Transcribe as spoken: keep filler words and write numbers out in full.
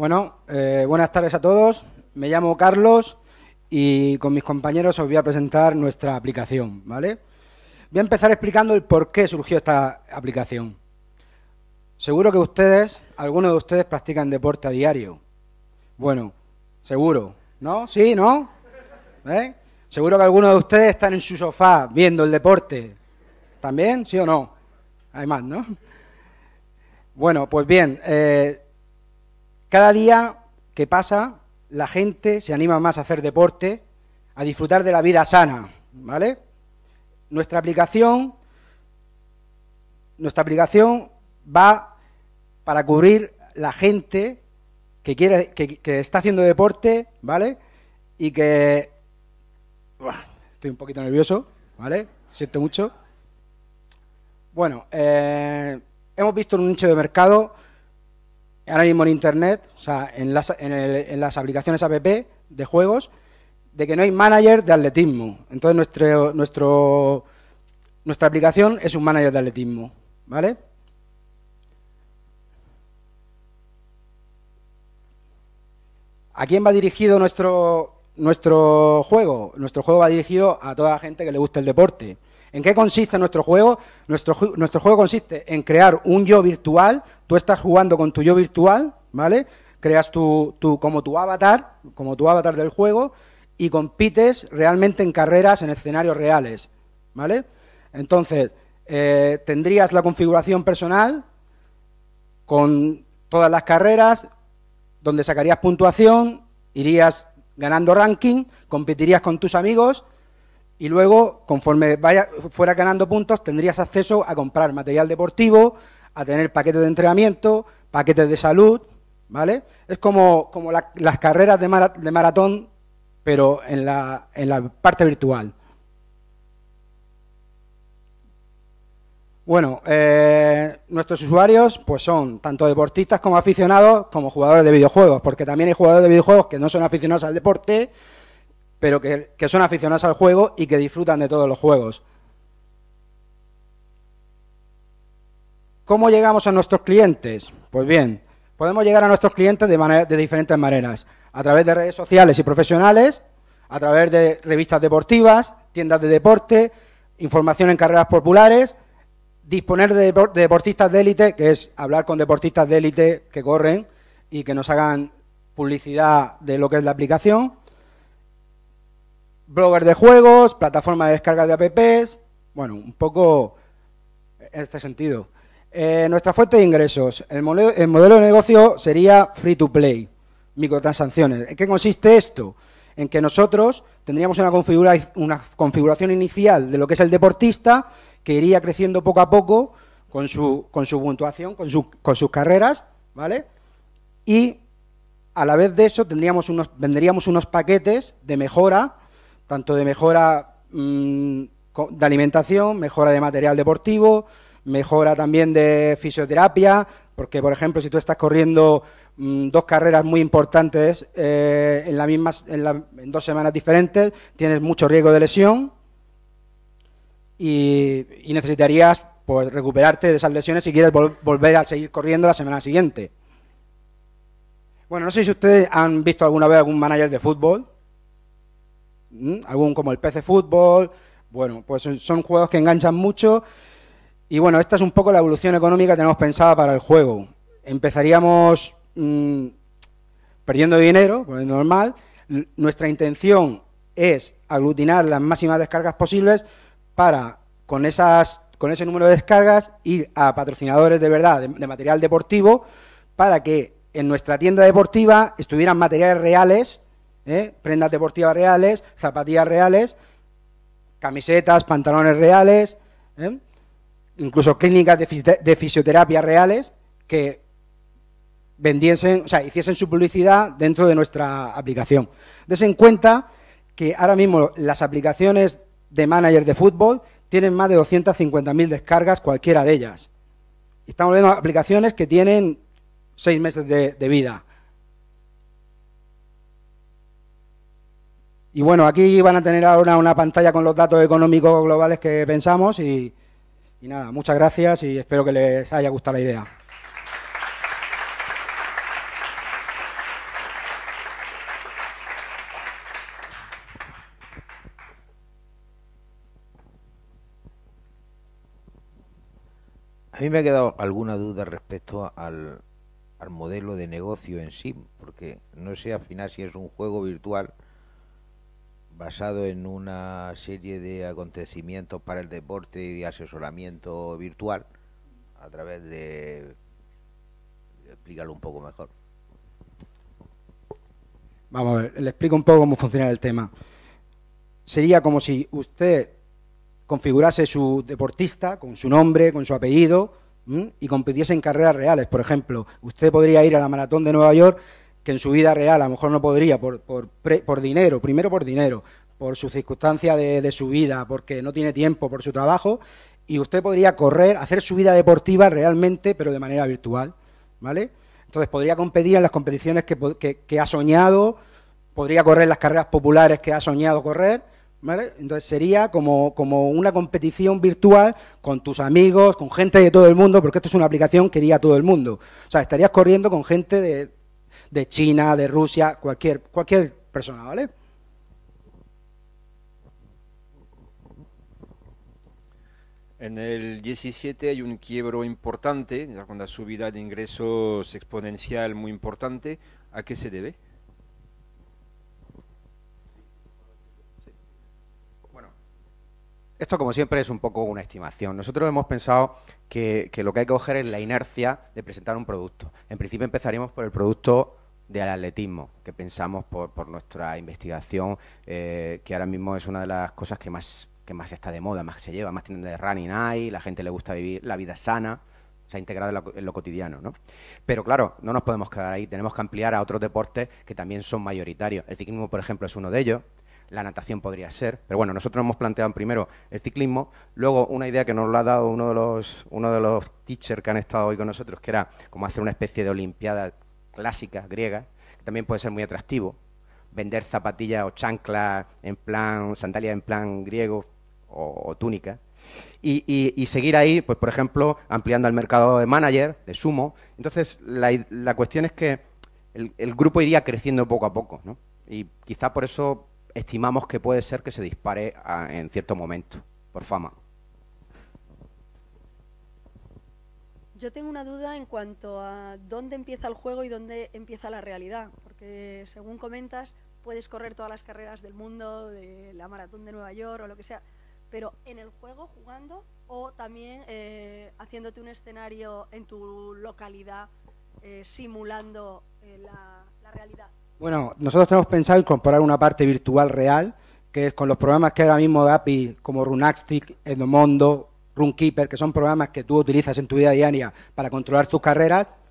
Bueno, eh, buenas tardes a todos. Me llamo Carlos y con mis compañeros os voy a presentar nuestra aplicación, ¿vale? Voy a empezar explicando el por qué surgió esta aplicación. Seguro que ustedes, algunos de ustedes practican deporte a diario. Bueno, seguro, ¿no? ¿Sí? ¿No? ¿Eh? Seguro que algunos de ustedes están en su sofá viendo el deporte. ¿También? ¿Sí o no? Hay más, ¿no? Bueno, pues bien, eh, cada día que pasa, la gente se anima más a hacer deporte, a disfrutar de la vida sana, ¿vale? Nuestra aplicación, nuestra aplicación va para cubrir la gente que quiere, que, que está haciendo deporte, ¿vale? Y que Buah, estoy un poquito nervioso, ¿vale? Siento mucho. Bueno, eh, hemos visto un nicho de mercado ahora mismo en Internet, o sea, en las, en, el, en las aplicaciones app de juegos, de que no hay manager de atletismo. Entonces, nuestro, nuestro, nuestra aplicación es un manager de atletismo, ¿vale? ¿A quién va dirigido nuestro, nuestro juego? Nuestro juego va dirigido a toda la gente que le gusta el deporte. ¿En qué consiste nuestro juego? Nuestro, nuestro juego consiste en crear un yo virtual. Tú estás jugando con tu yo virtual, ¿vale? Creas tu, tu, como tu avatar, como tu avatar del juego, y compites realmente en carreras, en escenarios reales, ¿vale? Entonces, eh, tendrías la configuración personal con todas las carreras, donde sacarías puntuación, irías ganando ranking, competirías con tus amigos y luego, conforme vaya, fuera ganando puntos, tendrías acceso a comprar material deportivo, a tener paquetes de entrenamiento, paquetes de salud, ¿vale? Es como, como la, las carreras de, mara, de maratón, pero en la, en la parte virtual. Bueno, eh, nuestros usuarios pues son tanto deportistas como aficionados como jugadores de videojuegos, porque también hay jugadores de videojuegos que no son aficionados al deporte, pero que, que son aficionados al juego y que disfrutan de todos los juegos. ¿Cómo llegamos a nuestros clientes? Pues bien, podemos llegar a nuestros clientes de, manera, de diferentes maneras, a través de redes sociales y profesionales, a través de revistas deportivas, tiendas de deporte, información en carreras populares, disponer de, de deportistas de élite, que es hablar con deportistas de élite que corren y que nos hagan publicidad de lo que es la aplicación, bloggers de juegos, plataforma de descargas de apps, bueno, un poco en este sentido. Eh, nuestra fuente de ingresos, el modelo, el modelo de negocio sería free to play, microtransacciones. ¿En qué consiste esto? En que nosotros tendríamos una, configura, una configuración inicial de lo que es el deportista, que iría creciendo poco a poco con su, con su puntuación, con, su, con sus carreras, ¿vale? Y a la vez de eso tendríamos unos, vendríamos unos paquetes de mejora, tanto de mejora mmm, de alimentación, mejora de material deportivo, mejora también de fisioterapia, porque, por ejemplo, si tú estás corriendo mmm, dos carreras muy importantes eh, en, la misma, en, la, en dos semanas diferentes, tienes mucho riesgo de lesión y, y necesitarías pues, recuperarte de esas lesiones si quieres vol volver a seguir corriendo la semana siguiente. Bueno, no sé si ustedes han visto alguna vez algún manager de fútbol, ¿Mm? algún como el P C Fútbol. Bueno, pues son, son juegos que enganchan mucho. Y bueno, esta es un poco la evolución económica que tenemos pensada para el juego. Empezaríamos mmm, perdiendo dinero, pues es normal. L nuestra intención es aglutinar las máximas descargas posibles para, con, esas, con ese número de descargas, ir a patrocinadores de verdad de, de material deportivo para que en nuestra tienda deportiva estuvieran materiales reales, ¿eh? prendas deportivas reales, zapatillas reales, camisetas, pantalones reales, ¿eh? incluso clínicas de, fisi de fisioterapia reales que vendiesen, o sea, hiciesen su publicidad dentro de nuestra aplicación. Dese en cuenta que ahora mismo las aplicaciones de manager de fútbol tienen más de doscientas cincuenta mil descargas cualquiera de ellas. Estamos viendo aplicaciones que tienen seis meses de, de vida. Y bueno, aquí van a tener ahora una pantalla con los datos económicos globales que pensamos y, y nada, muchas gracias y espero que les haya gustado la idea. mí me ha quedado alguna duda respecto al, al modelo de negocio en sí, porque no sé al final si es un juego virtual basado en una serie de acontecimientos para el deporte y asesoramiento virtual a través de... Explícalo un poco mejor. Vamos a ver, le explico un poco cómo funciona el tema. Sería como si usted configurase su deportista con su nombre, con su apellido, ¿m? y compitiese en carreras reales. Por ejemplo, usted podría ir a la maratón de Nueva York, que en su vida real a lo mejor no podría por, por, pre, por dinero, primero por dinero, por su circunstancia de, de su vida, porque no tiene tiempo por su trabajo, y usted podría correr, hacer su vida deportiva realmente, pero de manera virtual, ¿vale? Entonces podría competir en las competiciones que, que, que ha soñado, podría correr las carreras populares que ha soñado correr, ¿vale? Entonces sería como, como una competición virtual con tus amigos, con gente de todo el mundo, porque esto es una aplicación que iría a todo el mundo. O sea, estarías corriendo con gente de, de China, de Rusia, cualquier, cualquier persona, ¿vale? En el diecisiete hay un quiebro importante, una subida de ingresos exponencial muy importante. ¿A qué se debe? Bueno, esto como siempre es un poco una estimación. Nosotros hemos pensado que, que lo que hay que coger es la inercia de presentar un producto. En principio empezaríamos por el producto del atletismo, que pensamos por, por nuestra investigación, eh, que ahora mismo es una de las cosas que más... que más está de moda, más se lleva, más tienen de running high, la gente le gusta vivir la vida sana, se ha integrado en lo, en lo cotidiano, ¿no? Pero claro, no nos podemos quedar ahí, tenemos que ampliar a otros deportes que también son mayoritarios. El ciclismo, por ejemplo, es uno de ellos, la natación podría ser, pero bueno, nosotros hemos planteado primero el ciclismo, luego una idea que nos lo ha dado uno de los, uno de los teachers que han estado hoy con nosotros, que era como hacer una especie de olimpiada clásica, griega, que también puede ser muy atractivo, vender zapatillas o chanclas en plan, sandalias en plan griego o, o túnica, y, y, y seguir ahí, pues por ejemplo, ampliando el mercado de manager, de sumo. Entonces, la, la cuestión es que el, el grupo iría creciendo poco a poco, ¿no? Y quizá por eso estimamos que puede ser que se dispare a, en cierto momento, por fama. Yo tengo una duda en cuanto a dónde empieza el juego y dónde empieza la realidad, porque según comentas, puedes correr todas las carreras del mundo, de la maratón de Nueva York o lo que sea, pero en el juego jugando o también eh, haciéndote un escenario en tu localidad, eh, simulando eh, la, la realidad. Bueno, nosotros tenemos pensado incorporar una parte virtual real, que es con los programas que ahora mismo de A P I, como Runastic, Endomondo, Runkeeper, que son programas que tú utilizas en tu vida diaria para controlar tus carreras,